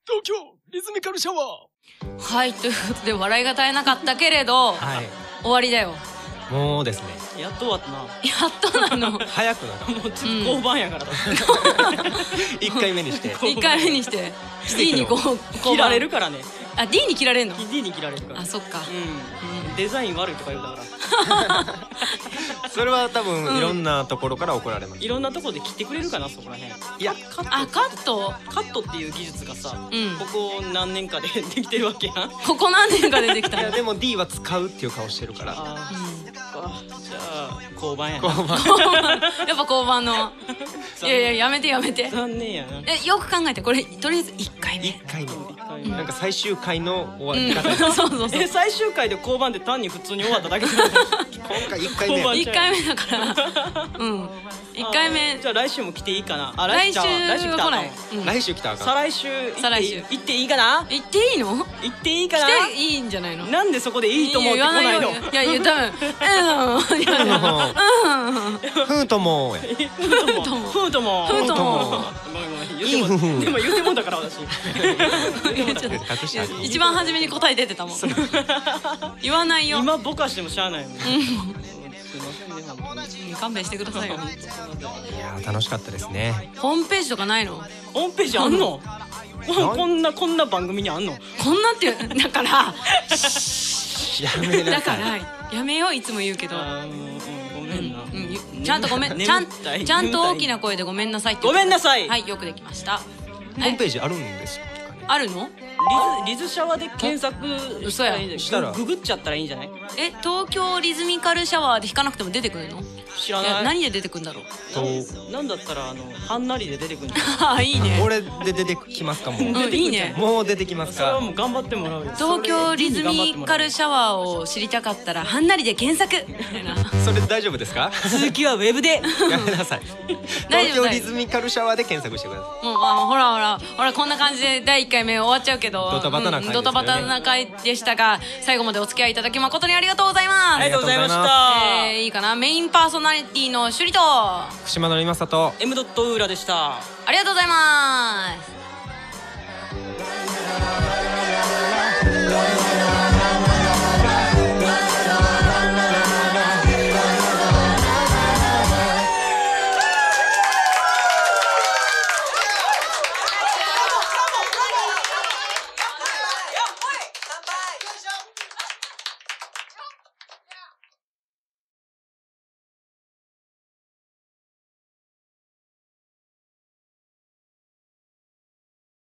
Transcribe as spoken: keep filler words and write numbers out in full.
東京リズミカルシャワー。 はい、ということで笑いが絶えなかったけれど、 はい、 終わりだよ。 もうですね、 やっと終わったな。 やっとなの。 早くなかった。 もうちょっと交番やからいっかいめにしていっかいめにして D にこう切られるからね。 あ、D に切られんの？ D に切られるから。 あ、そっか。 うん、デザイン悪いとか言うからそれは多分いろんなところから怒られます。 いろんなところで切ってくれるかな、そこらへん。いや、カット。 あ、カットカットっていう技術がさ、 うんここ何年かでできてるわけやん。 ここ何年かでできたの？ いやでも D は使うっていう顔してるから。 ああ、じゃあ交番やな。 交番やっぱ交番の。いやいや、やめてやめて。 残念やな。 え、よく考えて、これとりあえずいっかいめ。 いっかいめ。 うんなんか最終回の終わり方。 そうそうそう。 え、最終回で交番で単に普通に終わっただけじゃない？ 今回いっかいめ。 交番いっかいめだからうんいっかいめ。 じゃあ来週も来ていいかな。あ、 来週ちゃう来週来たらあかんわ。 来ない。うん来週来たらあかん。 再来週行って再来週行っていいかな。 行っていいの？ 行っていいかな。 来ていいんじゃないの？ なんでそこでいいと思って言こないの？ わないよ。いやいや、多分うんいやいやふーとも。 ふーとも。ふーとも。 ふーとも。 ごめんごめん。言ってもでも言ってもんだから私。 隠してあげる。 一番初めに答え出てたもん。言わないよ。 今ぼかしてもしゃあないもん。すいませんね、本当に。 勘弁してくださいよ。 いやー楽しかったですね。 ホームページとかないの？ ホームページあんの？こんなこんな番組にあんの？ こんなってだからやめなさい。 だからやめよう、いつも言うけど。 あー、うん、ごめんな。 うん、ちゃんとごめん、ちゃん眠たいちゃんと大きな声でごめんなさいって言ごってめんなさい。 はい、よくできました。 ホームページあるんですかね。 あるの？ リズリズシャワーで検索したらいいんじゃない？ したらググっちゃったらいいんじゃない？ え、東京リズミカルシャワーで弾かなくても出てくるの？いや、 知らない。 何で出てくるんだろう。 となんだったらあのはんなりで出てくるんじゃない？ あ、いいね。 俺で出てきますかもう。 うん、いいね。 もう出てきますそれはか。 もう頑張ってもらうよ。 東京リズミカルシャワーを知りたかったらはんなりで検索みたいな。 それ大丈夫ですか。 続きはウェブで。 やめなさい。 大丈夫東京リズミカルシャワーで検索してください。 もうあのほらほらほら、こんな感じでだいいっかいめ終わっちゃうけど、 ドタバタな回ですよねうんドタバタな回でしたが、最後までお付き合いいただき誠にありがとうございます。 ありがとうございましありがとうございた。 えー、いいかな、メインパーソナリティの趣里と、 福島のりまさと。 エムドットウーラでした。 ありがとうございます。